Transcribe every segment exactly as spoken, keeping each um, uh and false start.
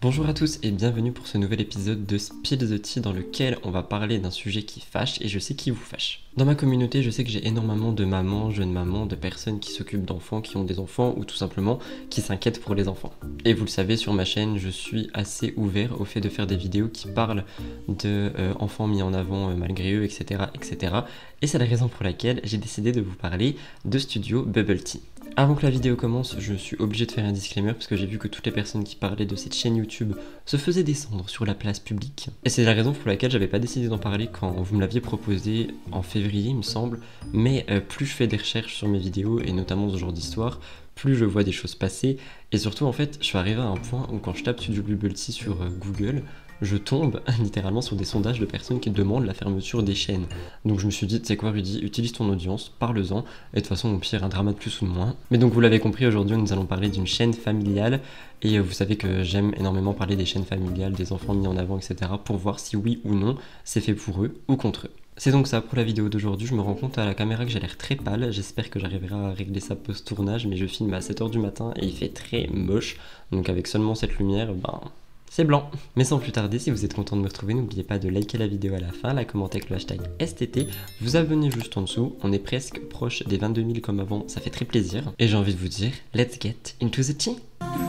Bonjour à tous et bienvenue pour ce nouvel épisode de Spill the Tea dans lequel on va parler d'un sujet qui fâche et je sais qui vous fâche. Dans ma communauté, je sais que j'ai énormément de mamans, jeunes mamans, de personnes qui s'occupent d'enfants, qui ont des enfants ou tout simplement qui s'inquiètent pour les enfants. Et vous le savez, sur ma chaîne, je suis assez ouvert au fait de faire des vidéos qui parlent de euh, enfants mis en avant euh, malgré eux, et cetera, et cetera. Et c'est la raison pour laquelle j'ai décidé de vous parler de Studio Bubble Tea. Avant que la vidéo commence, je suis obligé de faire un disclaimer parce que j'ai vu que toutes les personnes qui parlaient de cette chaîne YouTube se faisaient descendre sur la place publique. Et c'est la raison pour laquelle j'avais pas décidé d'en parler quand vous me l'aviez proposé en février, il me semble. Mais euh, plus je fais des recherches sur mes vidéos, et notamment ce genre d'histoire, plus je vois des choses passer. Et surtout, en fait, je suis arrivé à un point où quand je tape Studio Bubble Tea sur euh, Google, je tombe littéralement sur des sondages de personnes qui demandent la fermeture des chaînes. Donc je me suis dit, tu sais quoi Rudy, utilise ton audience, parle-en, et de toute façon au pire un drama de plus ou de moins. Mais donc vous l'avez compris, aujourd'hui nous allons parler d'une chaîne familiale, et vous savez que j'aime énormément parler des chaînes familiales, des enfants mis en avant, et cetera pour voir si oui ou non c'est fait pour eux ou contre eux. C'est donc ça pour la vidéo d'aujourd'hui. Je me rends compte à la caméra que j'ai l'air très pâle, j'espère que j'arriverai à régler ça post-tournage, mais je filme à sept heures du matin et il fait très moche, donc avec seulement cette lumière, ben... c'est blanc. Mais sans plus tarder, si vous êtes content de me retrouver, n'oubliez pas de liker la vidéo à la fin, la commenter avec le hashtag S T T, vous abonner juste en dessous, on est presque proche des vingt-deux mille comme avant, ça fait très plaisir. Et j'ai envie de vous dire, let's get into the tea.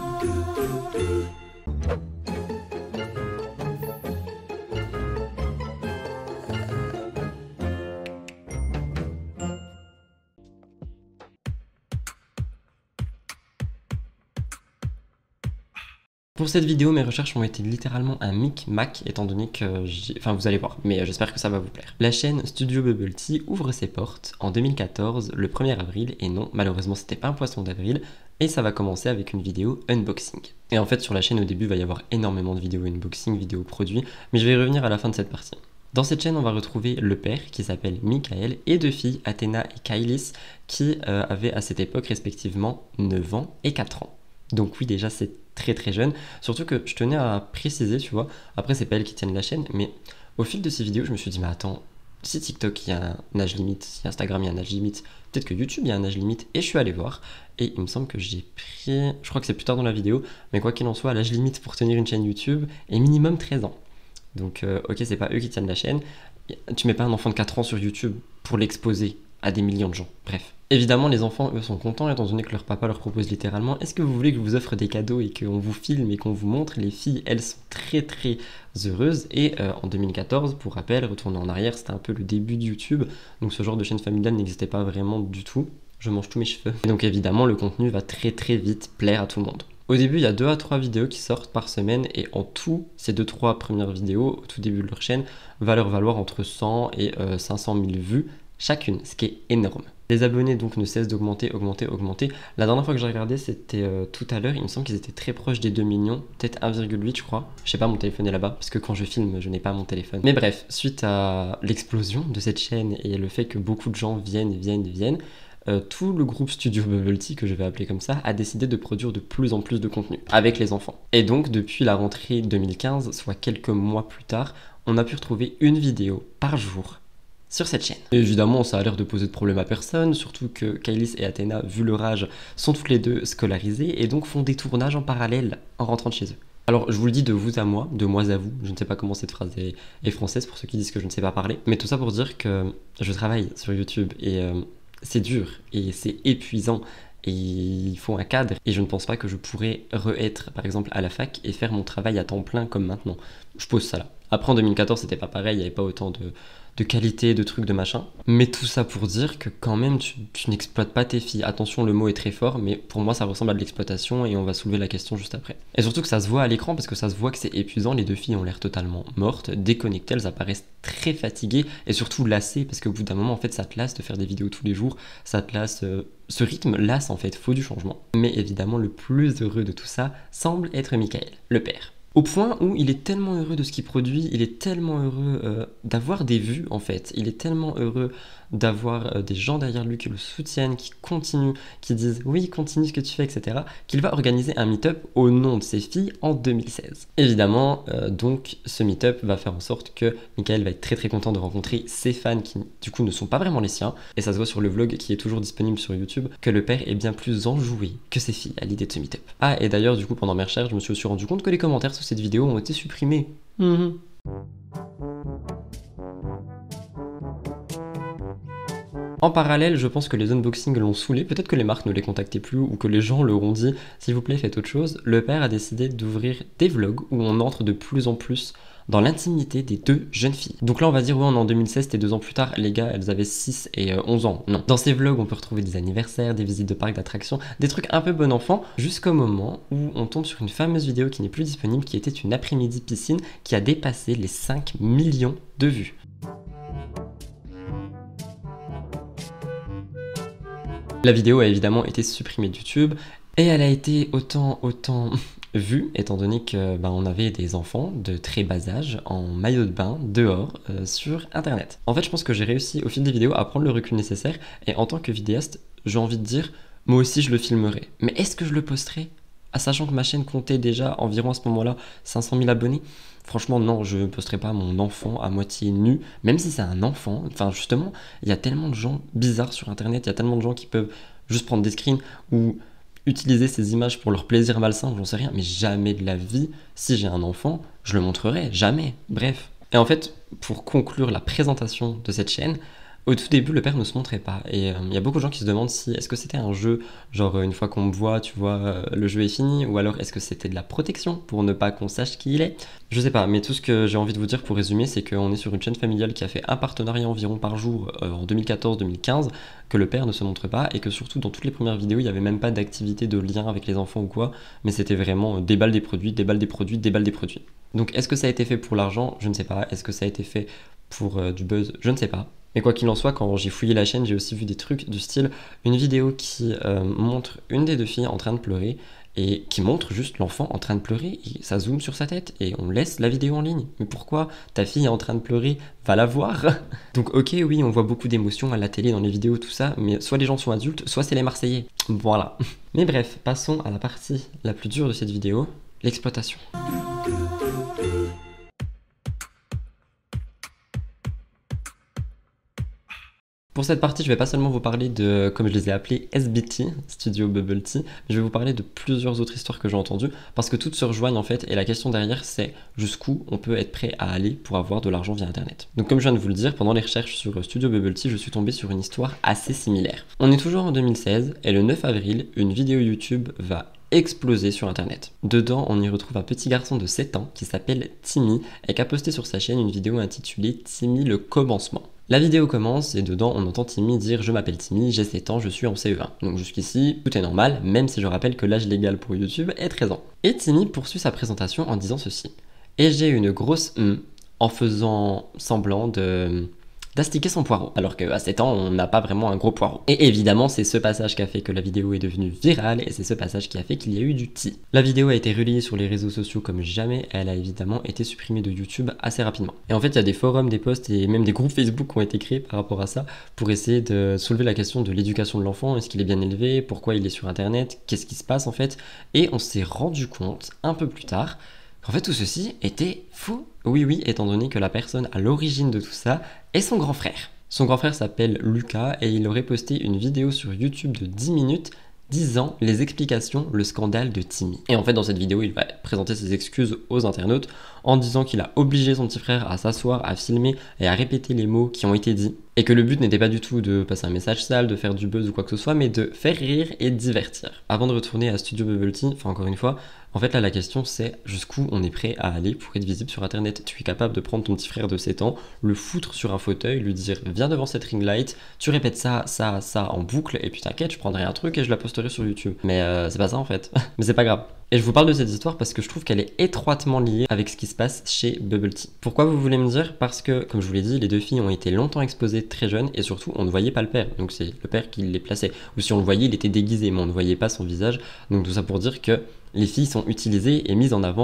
Pour cette vidéo, mes recherches ont été littéralement un micmac, étant donné que j'ai... Enfin, vous allez voir, mais j'espère que ça va vous plaire. La chaîne Studio Bubble Tea ouvre ses portes en deux mille quatorze, le premier avril, et non, malheureusement, c'était pas un poisson d'avril, et ça va commencer avec une vidéo unboxing. Et en fait, sur la chaîne, au début, il va y avoir énormément de vidéos unboxing, vidéos produits, mais je vais y revenir à la fin de cette partie. Dans cette chaîne, on va retrouver le père qui s'appelle Michael et deux filles, Athena et Kailis, qui euh, avaient à cette époque respectivement neuf ans et quatre ans. Donc oui, déjà c'est très très jeune, surtout que je tenais à préciser, tu vois, après c'est pas elles qui tiennent la chaîne, mais au fil de ces vidéos, je me suis dit, mais attends, si TikTok il y a un âge limite, si Instagram il y a un âge limite, peut-être que YouTube il y a un âge limite, et je suis allé voir, et il me semble que j'ai pris, je crois que c'est plus tard dans la vidéo, mais quoi qu'il en soit, l'âge limite pour tenir une chaîne YouTube est minimum treize ans. Donc euh, ok, c'est pas eux qui tiennent la chaîne, tu mets pas un enfant de quatre ans sur YouTube pour l'exposer à des millions de gens, bref. Évidemment, les enfants, eux, sont contents, étant donné que leur papa leur propose littéralement « Est-ce que vous voulez que je vous offre des cadeaux et qu'on vous filme et qu'on vous montre ?» Les filles, elles, sont très très heureuses. Et euh, en deux mille quatorze, pour rappel, retourner en arrière, c'était un peu le début de YouTube. Donc ce genre de chaîne familiale n'existait pas vraiment du tout. Je mange tous mes cheveux. Et donc évidemment, le contenu va très très vite plaire à tout le monde. Au début, il y a deux à trois vidéos qui sortent par semaine et en tout, ces deux trois premières vidéos, au tout début de leur chaîne, va leur valoir entre cent et euh, cinq cent mille vues chacune, ce qui est énorme. Les abonnés donc ne cessent d'augmenter, augmenter, augmenter. La dernière fois que j'ai regardé, c'était euh, tout à l'heure, il me semble qu'ils étaient très proches des deux millions, peut-être un virgule huit je crois. Je sais pas, mon téléphone est là-bas, parce que quand je filme, je n'ai pas mon téléphone. Mais bref, suite à l'explosion de cette chaîne et le fait que beaucoup de gens viennent, viennent, viennent, Euh, tout le groupe Studio Bubble Tea, que je vais appeler comme ça, a décidé de produire de plus en plus de contenu avec les enfants. Et donc, depuis la rentrée deux mille quinze, soit quelques mois plus tard, on a pu retrouver une vidéo par jour sur cette chaîne. Et évidemment, ça a l'air de poser de problème à personne, surtout que Kailis et Athena, vu leur âge, sont toutes les deux scolarisées et donc font des tournages en parallèle en rentrant de chez eux. Alors, je vous le dis de vous à moi, de moi à vous, je ne sais pas comment cette phrase est, est française pour ceux qui disent que je ne sais pas parler, mais tout ça pour dire que je travaille sur YouTube et euh, c'est dur et c'est épuisant et il faut un cadre et je ne pense pas que je pourrais re-être par exemple à la fac et faire mon travail à temps plein comme maintenant. Je pose ça là. Après en deux mille quatorze c'était pas pareil, il n'y avait pas autant de, de qualité, de trucs, de machin. Mais tout ça pour dire que quand même tu, tu n'exploites pas tes filles. Attention, le mot est très fort, mais pour moi ça ressemble à de l'exploitation et on va soulever la question juste après. Et surtout que ça se voit à l'écran parce que ça se voit que c'est épuisant, les deux filles ont l'air totalement mortes, déconnectées, elles apparaissent très fatiguées et surtout lassées parce qu'au bout d'un moment en fait ça te lasse de faire des vidéos tous les jours, ça te lasse... Euh, ce rythme lasse en fait, faut du changement. Mais évidemment le plus heureux de tout ça semble être Michael, le père. Au point où il est tellement heureux de ce qu'il produit, il est tellement heureux euh, d'avoir des vues en fait, il est tellement heureux d'avoir euh, des gens derrière lui qui le soutiennent, qui continuent, qui disent oui, continue ce que tu fais, et cetera, qu'il va organiser un meet-up au nom de ses filles en deux mille seize. Évidemment, euh, donc, ce meet-up va faire en sorte que Michael va être très très content de rencontrer ses fans qui, du coup, ne sont pas vraiment les siens. Et ça se voit sur le vlog qui est toujours disponible sur YouTube, que le père est bien plus enjoué que ses filles à l'idée de ce meet-up. Ah, et d'ailleurs, du coup, pendant mes recherches, je me suis aussi rendu compte que les commentaires sous cette vidéo ont été supprimés. Mmh. En parallèle, je pense que les unboxings l'ont saoulé, peut-être que les marques ne les contactaient plus ou que les gens leur ont dit « s'il vous plaît, faites autre chose ». Le père a décidé d'ouvrir des vlogs où on entre de plus en plus dans l'intimité des deux jeunes filles. Donc là, on va dire, ouais, on est en deux mille seize, c'était deux ans plus tard, les gars, elles avaient six et onze ans. Non. Dans ces vlogs, on peut retrouver des anniversaires, des visites de parcs d'attractions, des trucs un peu bon enfant, jusqu'au moment où on tombe sur une fameuse vidéo qui n'est plus disponible, qui était une après-midi piscine qui a dépassé les cinq millions de vues. La vidéo a évidemment été supprimée de YouTube et elle a été autant, autant vue étant donné que ben, on avait des enfants de très bas âge en maillot de bain dehors euh, sur internet. En fait, je pense que j'ai réussi au fil des vidéos à prendre le recul nécessaire et en tant que vidéaste, j'ai envie de dire, moi aussi je le filmerai. Mais est-ce que je le posterai? À sachant que ma chaîne comptait déjà environ à ce moment-là cinq cent mille abonnés. Franchement, non, je ne posterai pas mon enfant à moitié nu, même si c'est un enfant. Enfin, justement, il y a tellement de gens bizarres sur Internet, il y a tellement de gens qui peuvent juste prendre des screens ou utiliser ces images pour leur plaisir malsain, j'en sais rien, mais jamais de la vie, si j'ai un enfant, je le montrerai, jamais. Bref. Et en fait, pour conclure la présentation de cette chaîne, au tout début, le père ne se montrait pas. Et il euh, y a beaucoup de gens qui se demandent si est-ce que c'était un jeu, genre une fois qu'on me voit, tu vois, euh, le jeu est fini, ou alors est-ce que c'était de la protection pour ne pas qu'on sache qui il est. Je sais pas, mais tout ce que j'ai envie de vous dire pour résumer, c'est qu'on est sur une chaîne familiale qui a fait un partenariat environ par jour euh, en deux mille quatorze deux mille quinze, que le père ne se montre pas, et que surtout dans toutes les premières vidéos, il n'y avait même pas d'activité de lien avec les enfants ou quoi, mais c'était vraiment euh, déballe des produits, déballe des produits, déballe des produits. Donc est-ce que ça a été fait pour l'argent? Je ne sais pas. Est-ce que ça a été fait pour euh, du buzz? Je ne sais pas. Mais quoi qu'il en soit, quand j'ai fouillé la chaîne, j'ai aussi vu des trucs du style une vidéo qui euh, montre une des deux filles en train de pleurer et qui montre juste l'enfant en train de pleurer et ça zoome sur sa tête et on laisse la vidéo en ligne. Mais pourquoi? Ta fille est en train de pleurer, va la voir. Donc ok, oui, on voit beaucoup d'émotions à la télé, dans les vidéos, tout ça, mais soit les gens sont adultes, soit c'est les Marseillais. Voilà. Mais bref, passons à la partie la plus dure de cette vidéo, l'exploitation. Pour cette partie, je vais pas seulement vous parler de, comme je les ai appelés, S B T, Studio Bubble Tea, mais je vais vous parler de plusieurs autres histoires que j'ai entendues, parce que toutes se rejoignent en fait, et la question derrière, c'est jusqu'où on peut être prêt à aller pour avoir de l'argent via Internet. Donc comme je viens de vous le dire, pendant les recherches sur Studio Bubble Tea, je suis tombé sur une histoire assez similaire. On est toujours en deux mille seize, et le neuf avril, une vidéo YouTube va exploser sur internet. Dedans, on y retrouve un petit garçon de sept ans qui s'appelle Timmy et qui a posté sur sa chaîne une vidéo intitulée Timmy le commencement. La vidéo commence et dedans on entend Timmy dire « Je m'appelle Timmy, j'ai sept ans, je suis en C E un ». Donc jusqu'ici, tout est normal, même si je rappelle que l'âge légal pour YouTube est treize ans. Et Timmy poursuit sa présentation en disant ceci. « Et j'ai une grosse hum en faisant semblant de... d'astiquer son poireau, alors qu'à sept ans, on n'a pas vraiment un gros poireau. » Et évidemment, c'est ce passage qui a fait que la vidéo est devenue virale, et c'est ce passage qui a fait qu'il y a eu du tea. La vidéo a été relayée sur les réseaux sociaux comme jamais, elle a évidemment été supprimée de YouTube assez rapidement. Et en fait, il y a des forums, des posts et même des groupes Facebook qui ont été créés par rapport à ça, pour essayer de soulever la question de l'éducation de l'enfant, est-ce qu'il est bien élevé, pourquoi il est sur internet, qu'est-ce qui se passe en fait, et on s'est rendu compte, un peu plus tard, en fait, tout ceci était faux. Oui, oui, étant donné que la personne à l'origine de tout ça est son grand frère. Son grand frère s'appelle Lucas et il aurait posté une vidéo sur YouTube de dix minutes disant les explications, le scandale de Timmy. Et en fait, dans cette vidéo, il va présenter ses excuses aux internautes en disant qu'il a obligé son petit frère à s'asseoir, à filmer et à répéter les mots qui ont été dits. Et que le but n'était pas du tout de passer un message sale, de faire du buzz ou quoi que ce soit, mais de faire rire et divertir. Avant de retourner à Studio Bubble Tea, enfin encore une fois, en fait là la question c'est jusqu'où on est prêt à aller pour être visible sur internet. Tu es capable de prendre ton petit frère de sept ans, le foutre sur un fauteuil, lui dire viens devant cette ring light, tu répètes ça, ça, ça en boucle et puis t'inquiète, je prendrai un truc et je la posterai sur YouTube. Mais euh, c'est pas ça en fait, mais c'est pas grave. Et je vous parle de cette histoire parce que je trouve qu'elle est étroitement liée avec ce qui se passe chez Bubble Tea. Pourquoi vous voulez me dire? Parce que, comme je vous l'ai dit, les deux filles ont été longtemps exposées très jeunes et surtout on ne voyait pas le père. Donc c'est le père qui les plaçait. Ou si on le voyait, il était déguisé mais on ne voyait pas son visage. Donc tout ça pour dire que les filles sont utilisées et mises en avant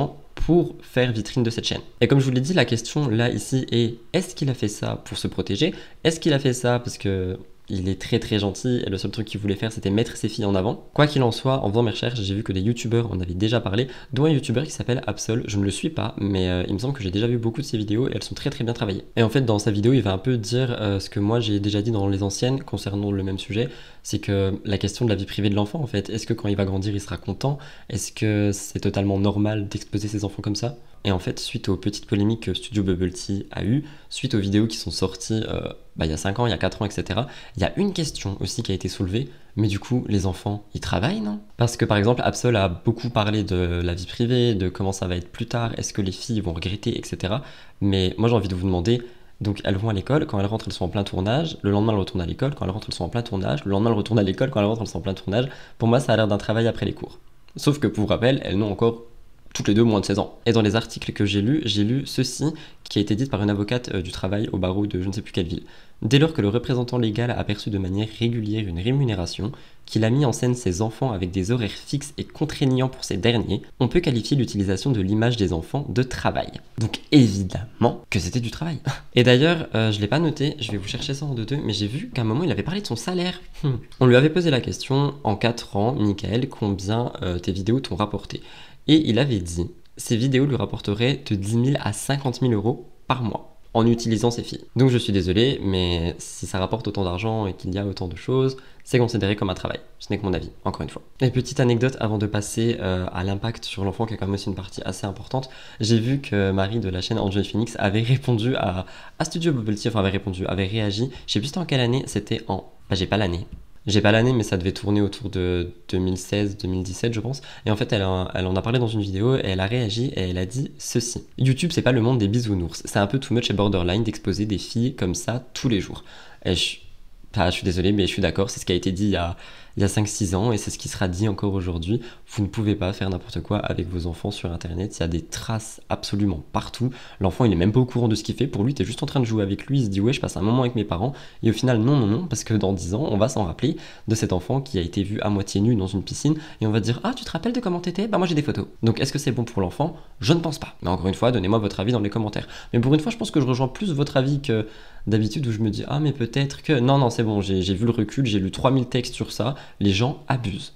pour faire vitrine de cette chaîne. Et comme je vous l'ai dit, la question là ici est, est-ce qu'il a fait ça pour se protéger? Est-ce qu'il a fait ça parce que il est très très gentil et le seul truc qu'il voulait faire c'était mettre ses filles en avant? Quoi qu'il en soit, en faisant mes recherches, j'ai vu que des youtubeurs en avaient déjà parlé, dont un youtubeur qui s'appelle Absol. Je ne le suis pas, mais euh, il me semble que j'ai déjà vu beaucoup de ses vidéos et elles sont très très bien travaillées. Et en fait, dans sa vidéo, il va un peu dire euh, ce que moi j'ai déjà dit dans les anciennes concernant le même sujet, c'est que la question de la vie privée de l'enfant en fait, est-ce que quand il va grandir il sera content? Est-ce que c'est totalement normal d'exposer ses enfants comme ça? Et en fait, suite aux petites polémiques que Studio Bubble Tea a eues, suite aux vidéos qui sont sorties euh, bah, il y a cinq ans, il y a quatre ans, et cetera, il y a une question aussi qui a été soulevée, mais du coup, les enfants, ils travaillent, non? Parce que par exemple, Absol a beaucoup parlé de la vie privée, de comment ça va être plus tard, est-ce que les filles vont regretter, et cetera. Mais moi, j'ai envie de vous demander, donc elles vont à l'école, quand elles rentrent, elles sont en plein tournage, le lendemain, elles retournent à l'école, quand elles rentrent, elles sont en plein tournage, le lendemain, elles retournent à l'école, quand elles rentrent, elles sont en plein tournage. Pour moi, ça a l'air d'un travail après les cours. Sauf que, pour rappel, elles n'ont encore toutes les deux moins de seize ans. Et dans les articles que j'ai lus, j'ai lu ceci qui a été dit par une avocate euh, du travail au barreau de je ne sais plus quelle ville. Dès lors que le représentant légal a perçu de manière régulière une rémunération, qu'il a mis en scène ses enfants avec des horaires fixes et contraignants pour ces derniers, on peut qualifier l'utilisation de l'image des enfants de travail. Donc évidemment que c'était du travail. Et d'ailleurs, euh, je l'ai pas noté, je vais vous chercher ça en deux deux, mais j'ai vu qu'à un moment il avait parlé de son salaire. Hum. On lui avait posé la question, en quatre ans, Michael, combien euh, tes vidéos t'ont rapporté? Et il avait dit, ces vidéos lui rapporteraient de dix mille à cinquante mille euros par mois en utilisant ses filles. Donc je suis désolé, mais si ça rapporte autant d'argent et qu'il y a autant de choses, c'est considéré comme un travail. Ce n'est que mon avis, encore une fois. Et petite anecdote avant de passer euh, à l'impact sur l'enfant, qui est quand même aussi une partie assez importante. J'ai vu que Marie de la chaîne Angel Phoenix avait répondu à, à Studio Bubble Tea, enfin avait répondu, avait réagi. Je sais plus c'était en quelle année, c'était en... Bah j'ai pas l'année. J'ai pas l'année, mais ça devait tourner autour de deux mille seize deux mille dix-sept, je pense. Et en fait, elle, a, elle en a parlé dans une vidéo et elle a réagi et elle a dit ceci. YouTube, c'est pas le monde des bisounours. C'est un peu too much et borderline d'exposer des filles comme ça tous les jours. Et je, enfin, je suis désolé, mais je suis d'accord. C'est ce qui a été dit il y a, il y a cinq six ans et c'est ce qui sera dit encore aujourd'hui. Vous ne pouvez pas faire n'importe quoi avec vos enfants sur Internet. Il y a des traces absolument partout. L'enfant, il est même pas au courant de ce qu'il fait. Pour lui, t'es juste en train de jouer avec lui. Il se dit, ouais, je passe un moment avec mes parents. Et au final, non, non, non, parce que dans dix ans, on va s'en rappeler de cet enfant qui a été vu à moitié nu dans une piscine. Et on va dire, ah, tu te rappelles de comment t'étais? Bah, moi, j'ai des photos. Donc, est-ce que c'est bon pour l'enfant? Je ne pense pas. Mais encore une fois, donnez-moi votre avis dans les commentaires. Mais pour une fois, je pense que je rejoins plus votre avis que d'habitude où je me dis, ah, mais peut-être que. Non, non, c'est bon, j'ai vu le recul, j'ai lu trois mille textes sur ça. Les gens abusent.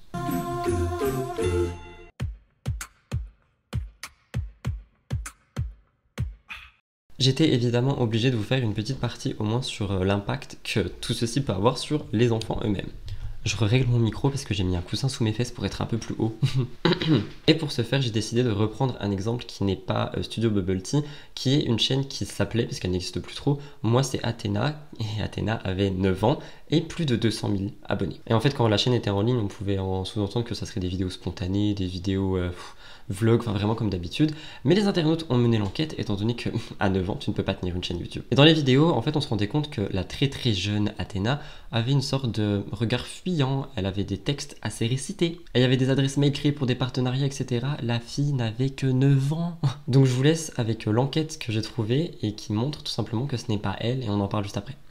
J'étais évidemment obligé de vous faire une petite partie au moins sur l'impact que tout ceci peut avoir sur les enfants eux-mêmes. Je règle mon micro parce que j'ai mis un coussin sous mes fesses pour être un peu plus haut. Et pour ce faire, j'ai décidé de reprendre un exemple qui n'est pas Studio Bubble Tea, qui est une chaîne qui s'appelait, parce qu'elle n'existe plus trop, moi c'est Athéna, et Athéna avait neuf ans et plus de deux cent mille abonnés. Et en fait, quand la chaîne était en ligne, on pouvait en sous-entendre que ça serait des vidéos spontanées, des vidéos euh, pff, vlogs, enfin vraiment comme d'habitude. Mais les internautes ont mené l'enquête, étant donné que à neuf ans, tu ne peux pas tenir une chaîne YouTube. Et dans les vidéos, en fait, on se rendait compte que la très très jeune Athéna avait une sorte de regard fuyant, elle avait des textes assez récités, et il y avait des adresses mail créées pour des partenariats, et cetera. La fille n'avait que neuf ans. Donc je vous laisse avec l'enquête que j'ai trouvée et qui montre tout simplement que ce n'est pas elle, et on en parle juste après.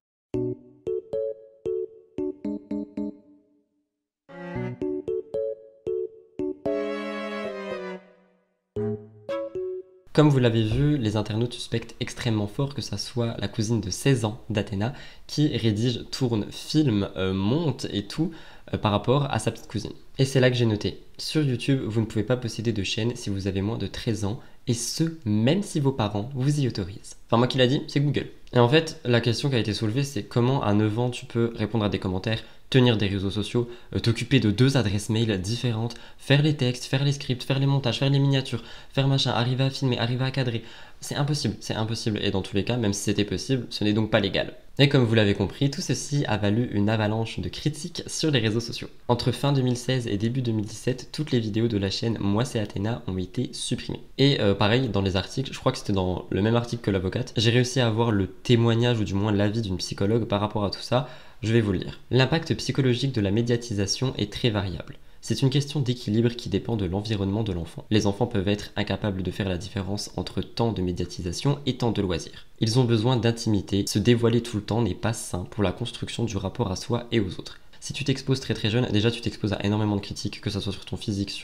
Comme vous l'avez vu, les internautes suspectent extrêmement fort que ça soit la cousine de seize ans d'Athéna qui rédige, tourne, filme, euh, monte et tout euh, par rapport à sa petite cousine. Et c'est là que j'ai noté. Sur YouTube, vous ne pouvez pas posséder de chaîne si vous avez moins de treize ans, et ce, même si vos parents vous y autorisent. Enfin, moi qui l'a dit, c'est Google. Et en fait, la question qui a été soulevée, c'est comment à neuf ans tu peux répondre à des commentaires, tenir des réseaux sociaux, euh, t'occuper de deux adresses mail différentes, faire les textes, faire les scripts, faire les montages, faire les miniatures, faire machin, arriver à filmer, arriver à cadrer. C'est impossible, c'est impossible. Et dans tous les cas, même si c'était possible, ce n'est donc pas légal. Et comme vous l'avez compris, tout ceci a valu une avalanche de critiques sur les réseaux sociaux. Entre fin deux mille seize et début deux mille dix-sept, toutes les vidéos de la chaîne Moi c'est Athéna ont été supprimées. Et euh, pareil, dans les articles, je crois que c'était dans le même article que l'avocate, j'ai réussi à avoir le témoignage ou du moins l'avis d'une psychologue par rapport à tout ça. Je vais vous le lire. L'impact psychologique de la médiatisation est très variable. C'est une question d'équilibre qui dépend de l'environnement de l'enfant. Les enfants peuvent être incapables de faire la différence entre temps de médiatisation et temps de loisir. Ils ont besoin d'intimité, se dévoiler tout le temps n'est pas sain pour la construction du rapport à soi et aux autres. Si tu t'exposes très très jeune, déjà tu t'exposes à énormément de critiques, que ce soit sur ton physique, sur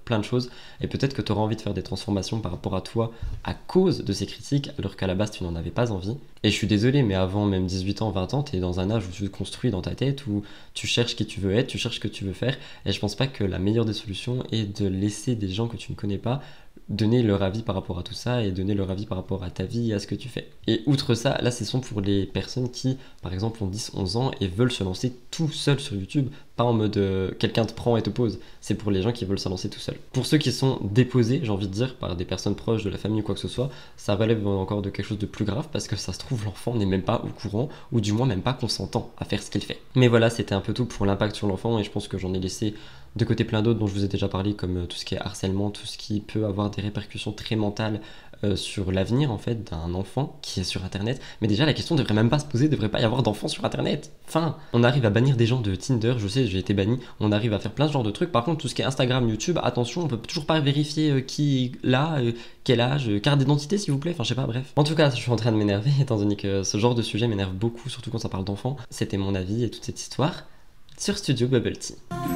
plein de choses, et peut-être que tu auras envie de faire des transformations par rapport à toi à cause de ces critiques, alors qu'à la base tu n'en avais pas envie. Et je suis désolé, mais avant même dix-huit ans, vingt ans, tu es dans un âge où tu te construis dans ta tête, où tu cherches qui tu veux être, tu cherches ce que tu veux faire, et je pense pas que la meilleure des solutions est de laisser des gens que tu ne connais pas donner leur avis par rapport à tout ça et donner leur avis par rapport à ta vie et à ce que tu fais. Et outre ça, là c'est sont pour les personnes qui, par exemple, ont dix onze ans et veulent se lancer tout seul sur YouTube, pas en mode euh, quelqu'un te prend et te pose, c'est pour les gens qui veulent se lancer tout seul. Pour ceux qui sont déposés, j'ai envie de dire, par des personnes proches de la famille ou quoi que ce soit, ça relève encore de quelque chose de plus grave parce que ça se trouve l'enfant n'est même pas au courant ou du moins même pas consentant à faire ce qu'il fait. Mais voilà, c'était un peu tout pour l'impact sur l'enfant et je pense que j'en ai laissé de côté plein d'autres dont je vous ai déjà parlé, comme tout ce qui est harcèlement, tout ce qui peut avoir des répercussions très mentales euh, sur l'avenir en fait d'un enfant qui est sur internet. Mais déjà la question devrait même pas se poser, devrait pas y avoir d'enfants sur internet. Enfin, on arrive à bannir des gens de Tinder, je sais, j'ai été banni, on arrive à faire plein de genres de trucs. Par contre, tout ce qui est Instagram, YouTube, attention, on peut toujours pas vérifier euh, qui est là, euh, quel âge, euh, carte d'identité s'il vous plaît, enfin je sais pas, bref. En tout cas, je suis en train de m'énerver étant donné que ce genre de sujet m'énerve beaucoup, surtout quand ça parle d'enfants. C'était mon avis et toute cette histoire sur Studio Bubble Tea.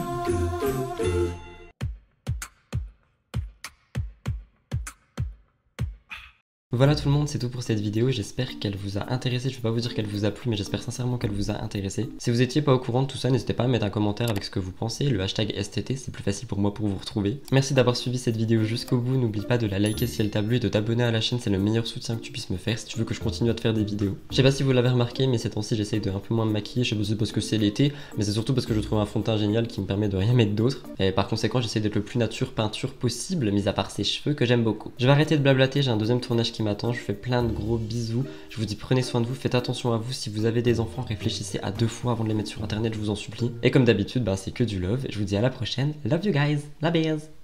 Voilà tout le monde, c'est tout pour cette vidéo, j'espère qu'elle vous a intéressé, je vais pas vous dire qu'elle vous a plu, mais j'espère sincèrement qu'elle vous a intéressé. Si vous étiez pas au courant de tout ça, n'hésitez pas à mettre un commentaire avec ce que vous pensez, le hashtag S T T, c'est plus facile pour moi pour vous retrouver. Merci d'avoir suivi cette vidéo jusqu'au bout, n'oublie pas de la liker si elle t'a plu et de t'abonner à la chaîne, c'est le meilleur soutien que tu puisses me faire si tu veux que je continue à te faire des vidéos. Je sais pas si vous l'avez remarqué, mais ces temps-ci j'essaye de un peu moins me maquiller, je sais pas si c'est parce que c'est l'été, mais c'est surtout parce que je trouve un fond de teint génial qui me permet de rien mettre d'autre. Et par conséquent, j'essaie d'être le plus nature peinture possible, mis à part ses cheveux que j'aime beaucoup. Je vais arrêter de blablater, j'ai un deuxième tournage qui m'attend, je fais plein de gros bisous, je vous dis prenez soin de vous, faites attention à vous, si vous avez des enfants réfléchissez à deux fois avant de les mettre sur internet, je vous en supplie, et comme d'habitude bah, c'est que du love, je vous dis à la prochaine, love you guys, la bise.